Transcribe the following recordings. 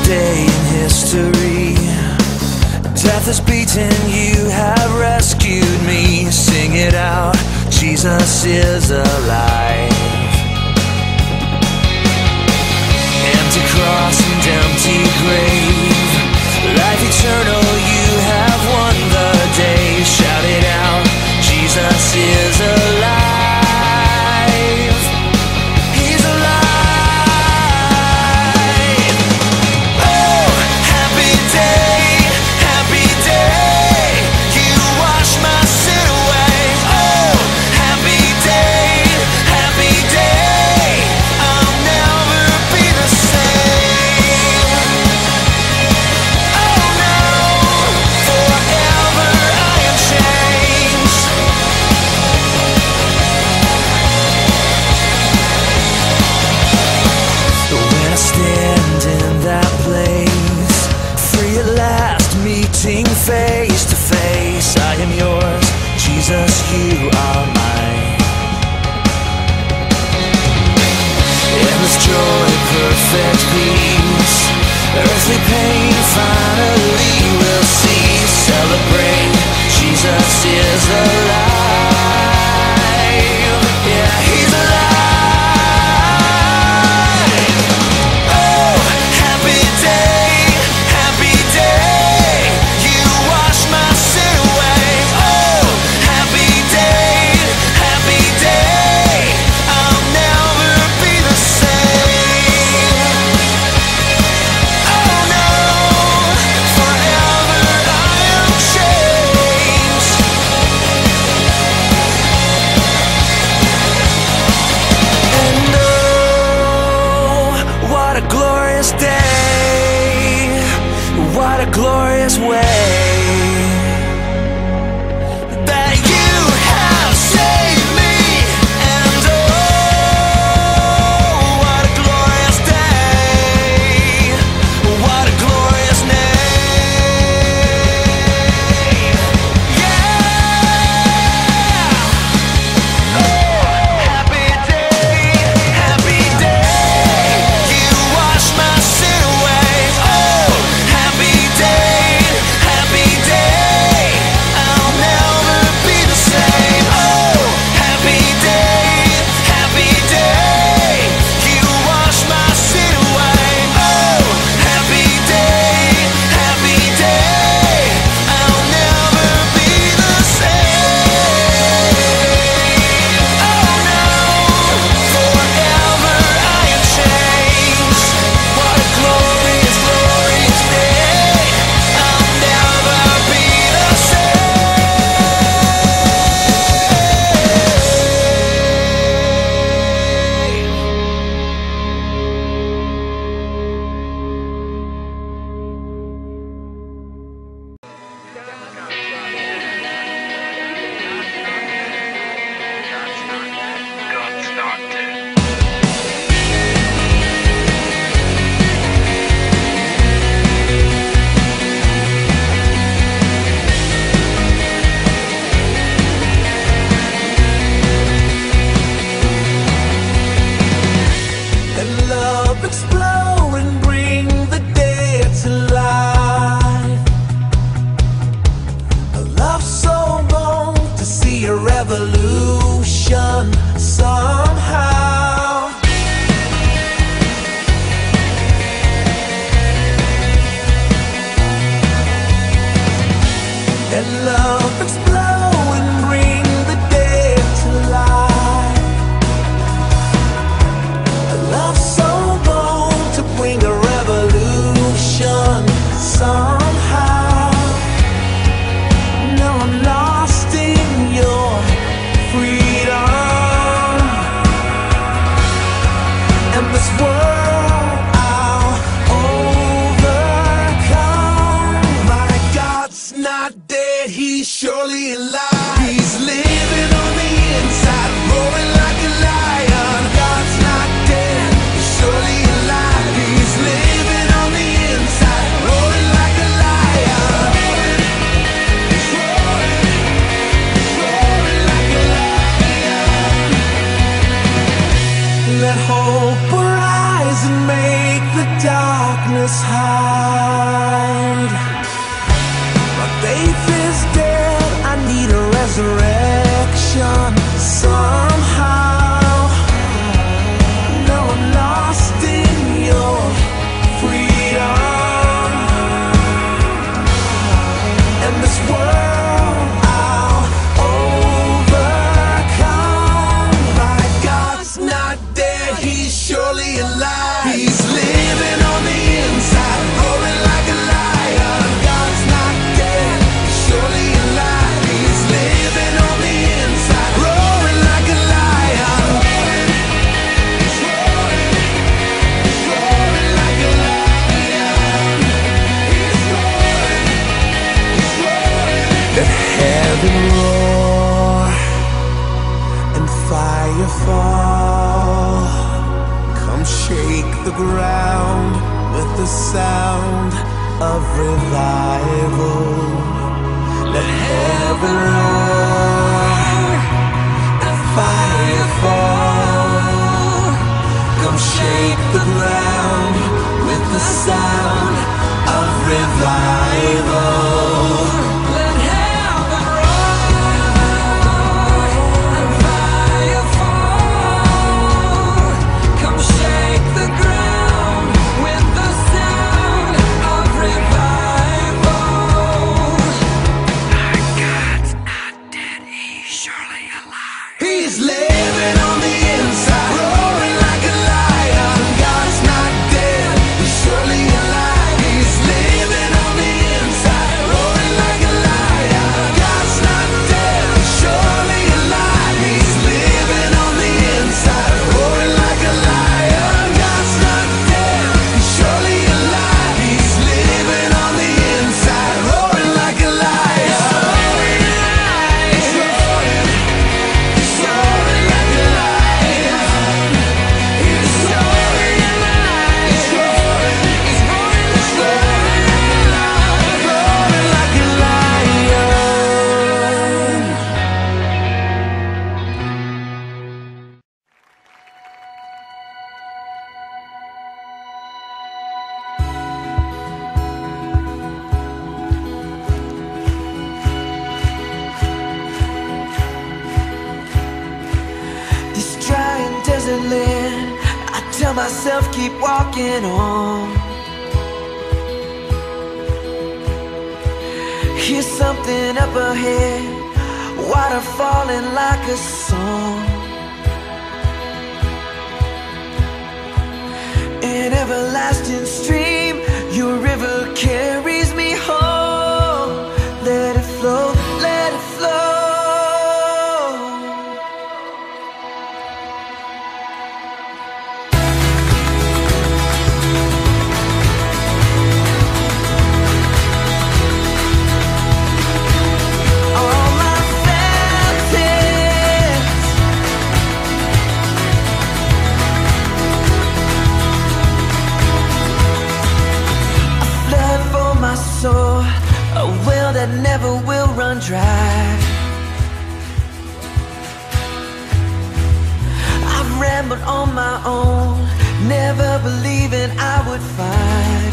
day in history. Death is beaten, you have rescued me. Sing it out, Jesus is alive. Empty cross and empty grave, life eternal, you have won the day. Shout it out, Jesus is alive. He's alive. Oh, happy day, you wash my sin away. Oh, happy day, I'll never be the same. Oh no, forever I am changed. When I stand in that place, free at last, meeting face to face, I am yours, Jesus, you are mine. Endless joy, perfect peace, earthly pain finally will cease. Celebrate, Jesus is alive. Yeah, he's alive. Oh, happy day, you wash my sin away. Oh, happy day, I'll never be the same. Oh no, forever I am changed. And oh, what a glorious day, what a glorious way that you have saved me. And oh, what a glorious day, what a glorious name. Yeah. Oh, happy day, you wash my sin away. Oh, happy day, I'll never be the same. Oh, happy day, you wash my sin away. Oh, happy day, I'll never be the same. Oh no, forever I am changed. What a glorious, glorious day. I'll never be the And love explode and bring the dead to life. A love so born to see a revolution somehow. And love explode and bring the dead to life. A love so bold to bring a revolution somehow. Now I'm lost in your freedom, and this world I'll overcome. My God's not dead, He's darkness hide. My faith is dead, I need a resurrection somehow. No, I'm lost in your freedom. And this world I'll overcome. My God's not dead, he's surely alive. He's living on the inside, roaring like a lion. God's not dead, he's surely alive. He's living on the inside, roaring like a lion. He's roaring, he's roaring like a lion. He's roaring, he's roaring. Let heaven roar and fire fall. Come shake the ground with the sound of revival. Let heaven roar and fire fall. Come shake the ground with the sound of revival. Let heaven roar and fire fall. Come shake the ground with the sound of revival. My God's not dead, he's surely alive. He's living on the inside, roaring like a lion. God's not dead, he's surely alive. He's living on the inside, roaring like a lion. God's not dead, he's surely alive. He's living on the inside, roaring like a lion. God's not dead, he's surely alive. He's living on the inside, roaring like a lion. He's roaring, he's roaring like a lion. He's roaring, he's roaring, he's roaring like a lion, roaring like a lion. This dry and desert land, I tell myself keep walking on. Here's something up ahead, water falling like a song. An everlasting stream, your river carries me home. Let it flow, let it flow. All my fountains, a flood for my soul, a well that never will run dry. I've rambled on my own, never believing I would find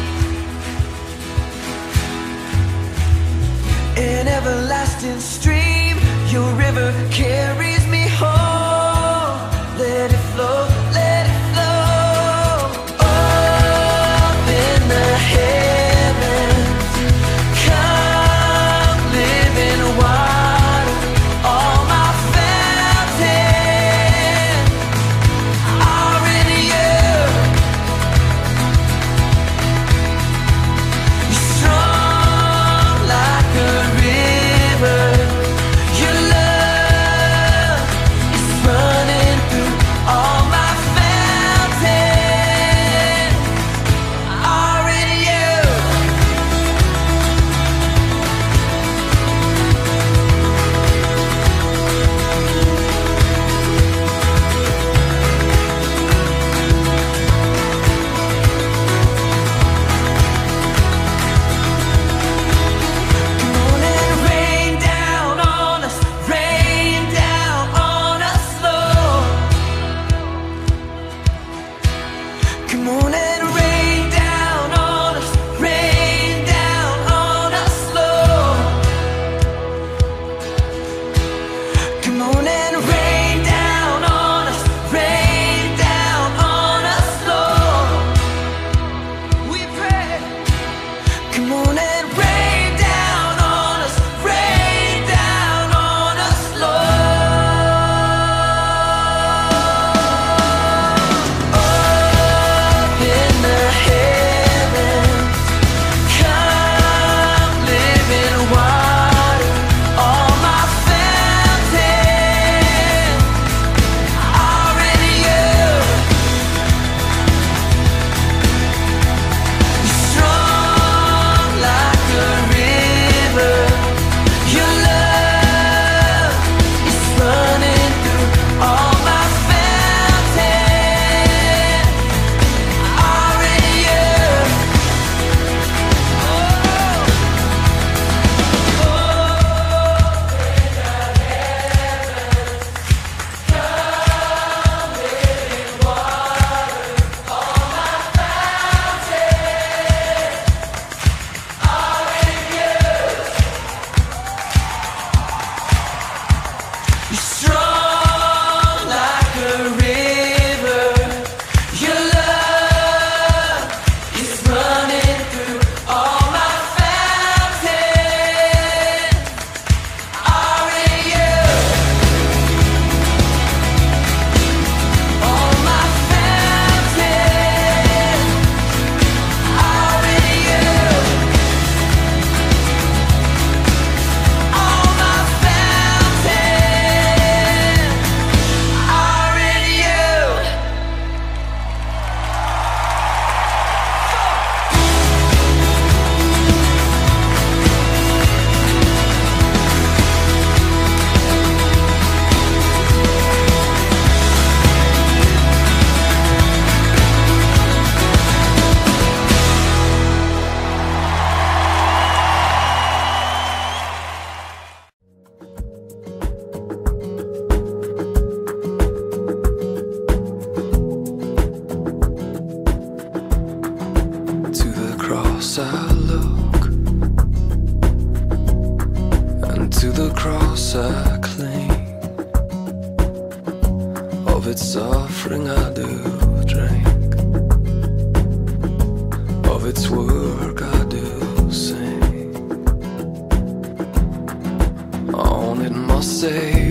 an everlasting stream. Your river carries me home. Let it flow, let it flow. Up in the heavens, come living water. All my fountains are in you. cross I look, and to the cross I cling. Of its offering I do drink, of its work I do sing. On it must say